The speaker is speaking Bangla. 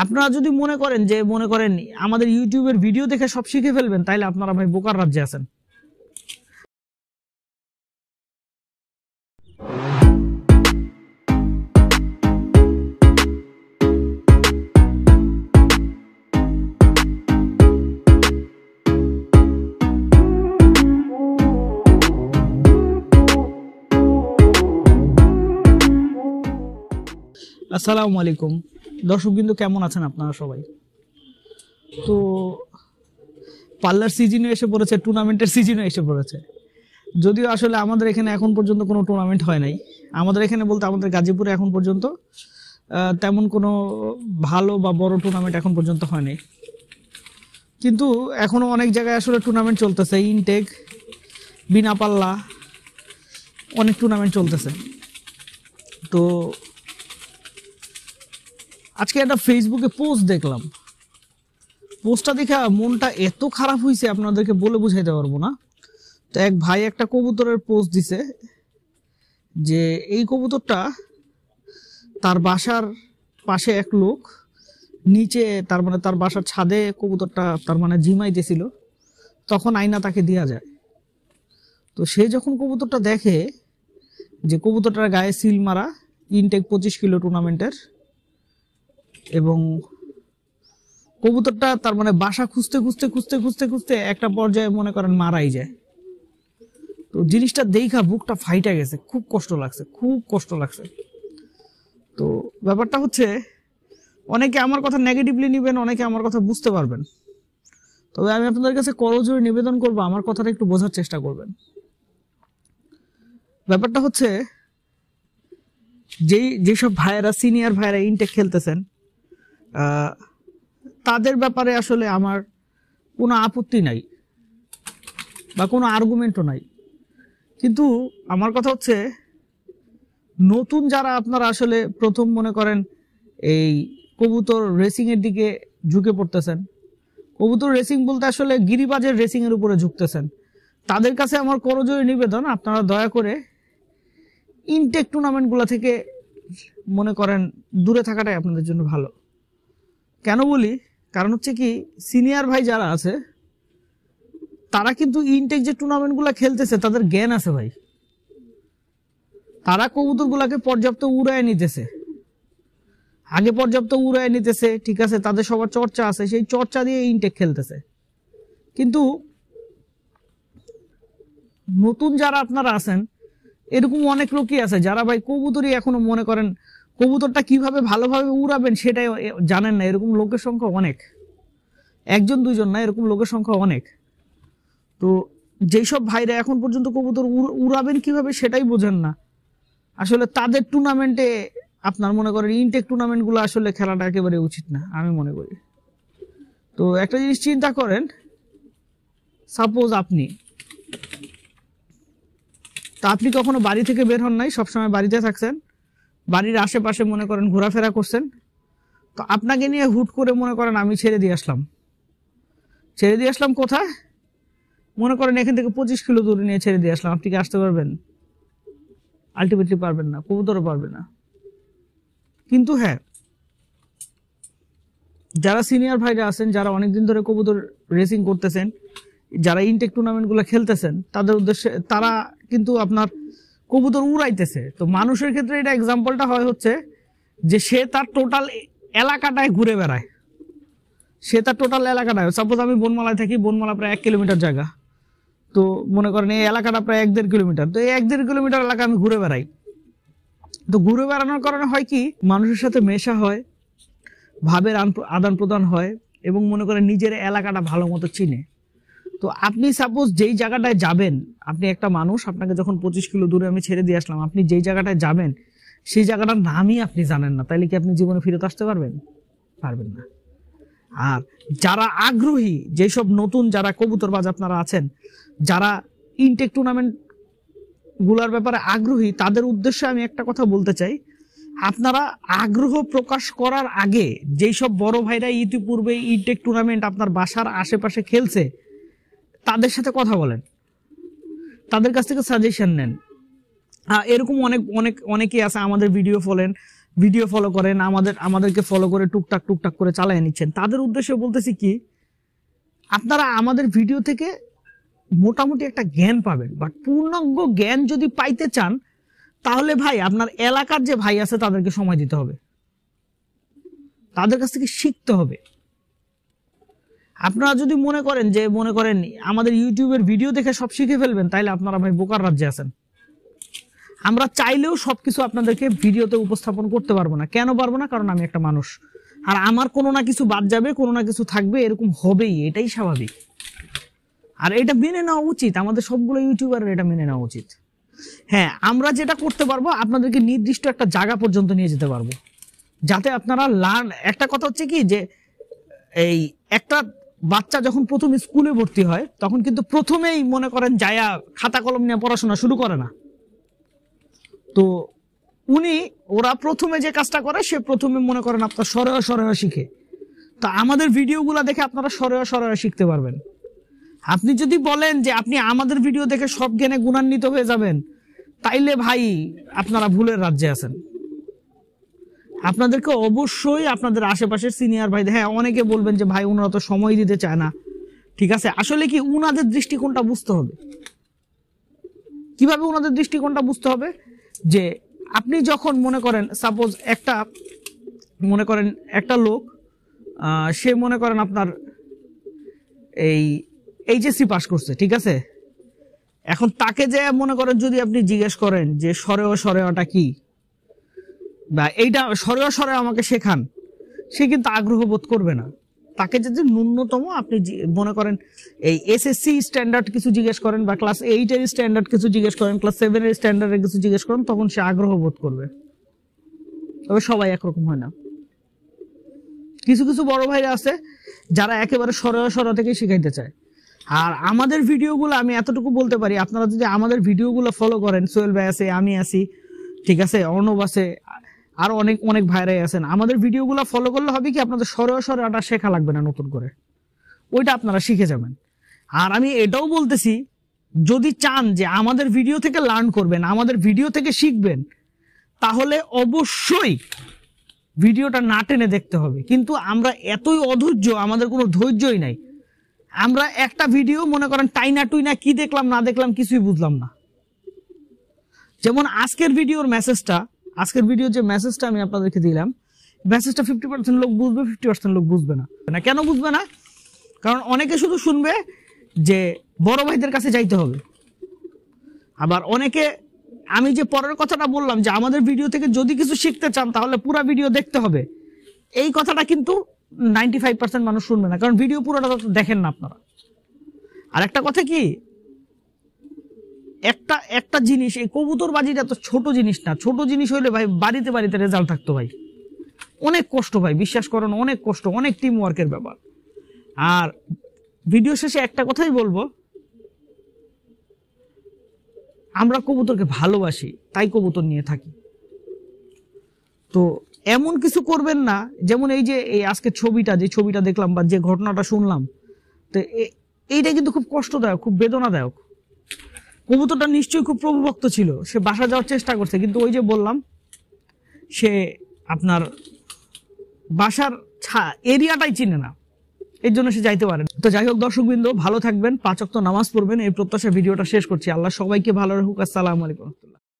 আপনারা যদি মনে করেন আমাদের ইউটিউবের ভিডিও দেখে সব শিখে ফেলবেন, তাইলে আপনারা ভাই বোকার রাজ্যে আছেন। আসসালামু আলাইকুম দর্শক, কিন্তু কেমন আছেন আপনারা সবাই? তো পাল্লার সিজনও এসে পড়েছে, টুর্নামেন্টের সিজনও এসে পড়েছে। যদিও আসলে আমাদের এখানে এখন পর্যন্ত কোনো টুর্নামেন্ট হয় নাই। আমাদের এখানে বলতে আমাদের গাজীপুরে এখন পর্যন্ত তেমন কোনো ভালো বা বড় টুর্নামেন্ট এখন পর্যন্ত হয় নাই। কিন্তু এখনও অনেক জায়গায় আসলে টুর্নামেন্ট চলতেছে, ইনটেক, বিনা পাল্লা, অনেক টুর্নামেন্ট চলতেছে। তো আজকে একটা ফেসবুকে পোস্ট দেখলাম, পোস্টটা দেখে মনটা এত খারাপ হয়েছে আপনাদেরকে বলে বুঝাইতে পারবো না। তো এক ভাই একটা কবুতরের পোস্ট দিছে যে এই কবুতরটা তার বাসার পাশে এক লোক নিচে তার বাসার ছাদে কবুতরটা ঝিমাইতেছিল, তখন আয়না তাকে দেয়া যায়। তো সে যখন কবুতরটা দেখে যে কবুতরটার গায়ে সিল মারা, ইনটেক 25 কিলো টুর্নামেন্টের, এবং কবুতরটা বাসা খুঁজতে খুঁজতে খুঁজতে খুঁজতে খুঁজতে একটা পর্যায়ে মনে করেন মারাই যায়। তো জিনিসটা দেখা বুকটা ফাইটা গেছে, খুব কষ্ট লাগছে। তো ব্যাপারটা হচ্ছে, অনেকে আমার কথা নেগেটিভলি নেবেন, অনেকে আমার কথা বুঝতে পারবেন। তবে আমি আপনাদের কাছে করজোড়ে নিবেদন করবো, আমার কথাটা একটু বোঝার চেষ্টা করবেন। ব্যাপারটা হচ্ছে, যেসব ভাইয়েরা, সিনিয়র ভাইয়েরা ইনটেক খেলতেছেন, তাদের ব্যাপারে আসলে আমার কোনো আপত্তি নাই বা কোনো আর্গুমেন্টও নাই। কিন্তু আমার কথা হচ্ছে, নতুন যারা আপনারা আসলে প্রথম মনে করেন এই কবুতর রেসিং এর দিকে ঝুঁকে পড়তেছেন, কবুতর রেসিং বলতে আসলে গিরিবাজের রেসিং এর উপরে ঝুঁকতেছেন, তাদের কাছে আমার করজোড়ে নিবেদন, আপনারা দয়া করে ইনটেক টুর্নামেন্টগুলো থেকে মনে করেন দূরে থাকাটাই আপনাদের জন্য ভালো। কেন বলি? কারণ হচ্ছে কি, সিনিয়র ভাই যারা আছে তারা কিন্তু ইনটেক যে টুর্নামেন্টগুলো খেলতেছে তাদের জ্ঞান আছে ভাই। তারা কবুতরগুলোকে পর্যাপ্ত উড়ায় নিতেছে, ঠিক আছে, তাদের সবার চর্চা আছে, সেই চর্চা দিয়ে ইনটেক খেলতেছে। কিন্তু নতুন যারা আপনারা আছেন, এরকম অনেক লোকই আছে যারা ভাই কবুতরই এখনো মনে করেন কবুতরটা কিভাবে ভালোভাবে উড়াবেন সেটাই জানেন না। এরকম লোকের সংখ্যা অনেক, একজন দুইজন না, এরকম লোকের সংখ্যা অনেক। তো যেসব ভাইরা এখন পর্যন্ত কবুতর উড়াবেন কিভাবে সেটাই বোঝেন না, আসলে তাদের টুর্নামেন্টে আপনার মনে করেন ইনটেক টুর্নামেন্টগুলো আসলে খেলাটা একেবারে উচিত না, আমি মনে করি। তো একটা জিনিস চিন্তা করেন, সাপোজ আপনি কখনো বাড়ি থেকে বের হন নাই, সবসময় বাড়িতে থাকছেন, বাড়ির আশেপাশে মনে করেন ঘোরাফেরা করছেন। তো আপনাকে নিয়ে হুট করে মনে করেন আমি ছেড়ে দিয়ে আসলাম কোথায়? মনে করেন এখান থেকে 25 কিলো দূরে নিয়ে ছেড়ে দিয়ে আসলাম। আপনি কি আসতে পারবেন? আলটিমেটলি পারবেন না, কবুতরও পারবে না। কিন্তু হ্যাঁ, যারা সিনিয়র ভাইরা আছেন, যারা অনেকদিন ধরে কবুতর রেসিং করতেছেন, যারা ইনটেক টুর্নামেন্টগুলো খেলতেছেন, তাদের উদ্দেশ্যে তারা কিন্তু আপনার কবুতর উড়াইতেছে। তো মানুষের ক্ষেত্রে এটা এক্সাম্পলটা হচ্ছে যে সে তার টোটাল এলাকাটায় ঘুরে বেড়ায়। সাপোজ আমি বনমালায় থাকি, বনমালা প্রায় 1 কিলোমিটার জায়গা, তো মনে করেন এই এলাকাটা প্রায় 1-1.5 কিলোমিটার। তো এই 1-1.5 কিলোমিটার এলাকা আমি ঘুরে বেড়াই। তো ঘুরে বেড়ানোর কারণে হয় কি, মানুষের সাথে মেশা হয়, ভাবের আদান প্রদান হয়, এবং মনে করেন নিজের এলাকাটা ভালো মতো চিনে। তো আপনি সাপোজ যেই জায়গাটায় যাবেন, আপনি একটা মানুষ, আপনাকে যখন 25 কিলো দূরে আমি ছেড়ে দিয়ে আসলাম, আপনি যেই জায়গাটায় যাবেন সেই জায়গাটার নামই আপনি জানেন না, তাইলে কি আপনি জীবনে ফিরত আসতে পারবেন? পারবেন না। আর যারা আগ্রহী, যেসব নতুন যারা কবুতরবাজ আপনারা আছেন, যারা ইনটেক টুর্নামেন্ট গুলার ব্যাপারে আগ্রহী, তাদের উদ্দেশ্যে আমি একটা কথা বলতে চাই, আপনারা আগ্রহ প্রকাশ করার আগে যেই সব বড় ভাইরা ইতিপূর্বে ইনটেক টুর্নামেন্ট আপনার বাসার আশেপাশে খেলছে, তাদের সাথে কথা বলেন, তাদের কাছ থেকে সাজেশন নেন। এরকম অনেকেই আছে আমাদের ভিডিও ফলেন, ভিডিও ফলো করেন, আমাদেরকে ফলো করে টুকটাক করে চালিয়ে নিচ্ছেন, তাদের উদ্দেশ্যে বলতেছি কি, আপনারা আমাদের ভিডিও থেকে মোটামুটি একটা জ্ঞান পাবেন, বাট পূর্ণাঙ্গ জ্ঞান যদি পাইতে চান তাহলে ভাই আপনার এলাকার যে ভাই আছে তাদেরকে সময় দিতে হবে, তাদের কাছ থেকে শিখতে হবে। আপনারা যদি মনে করেন আমাদের ইউটিউবের ভিডিও দেখে সব শিখে ফেলবেন, তাইলে আপনারা ভাই বোকার রাজ্যে আছেন। আমরা চাইলেও সবকিছু আপনাদেরকে ভিডিওতে উপস্থাপন করতে পারবো না। কেন পারবো না? কারণ আমি একটা মানুষ, আর আমার কোনো না কিছু বাদ যাবে, কোনো না কিছু থাকবে, এরকম হবেই, এটাই স্বাভাবিক। আর এটা মেনে নেওয়া উচিত, আমাদের সবগুলো ইউটিউবারের এটা মেনে নেওয়া উচিত। হ্যাঁ, আমরা যেটা করতে পারবো, আপনাদেরকে নির্দিষ্ট একটা জায়গা পর্যন্ত নিয়ে যেতে পারবো, যাতে আপনারা একটা কথা হচ্ছে কি, যে এই একটা বাচ্চা যখন প্রথম স্কুলে ভর্তি হয় তখন কিন্তু প্রথমেই মনে করেন যায়া খাতা কলম নিয়ে পড়াশোনা শুরু করে না। তো ওরা প্রথমে যে কাজটা করে, সে প্রথমে মনে করেন আপনার সরেয়া শিখে। তো আমাদের ভিডিওগুলো দেখে আপনারা সরেয়া শিখতে পারবেন। আপনি যদি বলেন যে আপনি আমাদের ভিডিও দেখে সব জ্ঞানে গুণান্বিত হয়ে যাবেন, তাইলে ভাই আপনারা ভুলের রাজ্যে আছেন। আপনাদেরকে অবশ্যই আপনাদের আশেপাশের সিনিয়র ভাই, হ্যাঁ অনেকে বলবেন যে ভাই ওনারা তো সময় দিতে চায় না, ঠিক আছে, আসলে কি উনাদের দৃষ্টিকোণটা বুঝতে হবে। কিভাবে ওনাদের দৃষ্টিকোণটা বুঝতে হবে? যে আপনি যখন মনে করেন সাপোজ একটা লোক, সে মনে করেন আপনার এই এইচএসসি পাস করছে, ঠিক আছে, এখন তাকে যে মনে করেন যদি আপনি জিজ্ঞেস করেন যে সরেওয়াটা কি, বা এইটা সরেয়া আমাকে শেখান, সে কিন্তু আগ্রহ বোধ করবে না। তাকে যদি ন্যূনতম আপনি মনে করেন এই এসএসসি স্ট্যান্ডার্ড কিছু জিজ্ঞেস করেন, বা ক্লাস 8 এর স্ট্যান্ডার্ড কিছু জিজ্ঞেস করেন, ক্লাস 7 এর স্ট্যান্ডার্ডের কিছু জিজ্ঞেস করেন, তখন সে আগ্রহ বোধ করবে। তবে সবাই একরকম হয় না। কিছু কিছু বড় ভাইরা আছে যারা একেবারে সরেয়া থেকে শিখাইতে চায়। আর আমাদের ভিডিওগুলো, আমি এতটুকু বলতে পারি, আপনারা যদি আমাদের ভিডিওগুলো ফলো করেন, সোহেল ভাই আছে, আমি আছি, ঠিক আছে, অর্ণব আছে, আরো অনেক ভাইরাই আছেন, আমাদের ভিডিওগুলো ফলো করলে হবে কি, আপনাদের সরেয়াটা শেখা লাগবে না নতুন করে, ওইটা আপনারা শিখে যাবেন। আর আমি এটাও বলতেছি, যদি চান যে আমাদের ভিডিও থেকে লার্ন করবেন, আমাদের ভিডিও থেকে শিখবেন, তাহলে অবশ্যই ভিডিওটা না টেনে দেখতে হবে। কিন্তু আমরা এতই অধৈর্য, আমাদের কোনো ধৈর্যই নাই। আমরা একটা ভিডিও মনে করেন টাইনা টুইনা কি দেখলাম না দেখলাম কিছুই বুঝলাম না। যেমন আজকের ভিডিওর যে মেসেজটা আমি আপনাদেরকে দিলাম, মেসেজটা 50% লোক বুঝবে, 50% লোক বুঝবে না। কেন বুঝবে না? কারণ অনেকে শুধু শুনবে যে বড় ভাইদের কাছে যাইতে হবে, আবার অনেকে, আমি যে পরের কথাটা বললাম যে আমাদের ভিডিও থেকে যদি কিছু শিখতে চান তাহলে পুরো ভিডিও দেখতে হবে, এই কথাটা কিন্তু 95% মানুষ শুনবে না, কারণ ভিডিও পুরোটা দেখেন না আপনারা। আর একটা কথা কি, একটা জিনিস, এই কবুতরবাজিটা তো ছোট জিনিস না। ছোট জিনিস হইলে ভাই বাড়িতে রেজাল্ট থাকতো ভাই। অনেক কষ্ট ভাই, বিশ্বাস করেন, অনেক কষ্ট, অনেক টিম ওয়ার্কের ব্যাপার। আর ভিডিও শেষে একটা কথাই বলবো, আমরা কবুতরকে ভালোবাসি, তাই কবুতর নিয়ে থাকি। তো এমন কিছু করবেন না, যেমন এই যে আজকে যে ছবিটা দেখলাম বা যে ঘটনাটা শুনলাম, তো এইটা কিন্তু খুব কষ্টদায়ক, খুব বেদনাদায়ক। কবুতরটা নিশ্চয়ই খুব প্রভুভক্ত ছিল, সে বাসা যাওয়ার চেষ্টা করছে, কিন্তু ওই যে বললাম, সে আপনার বাসার এরিয়াটাই চিনে না, এর জন্য সে যাইতে পারে না। তো যাই হোক দর্শকবৃন্দ, ভালো থাকবেন, 5 ওয়াক্ত নামাজ পড়বেন, এই প্রত্যাশা ভিডিওটা শেষ করছি। আল্লাহ সবাইকে ভালো রাখুক। আসসালামু আলাইকুম।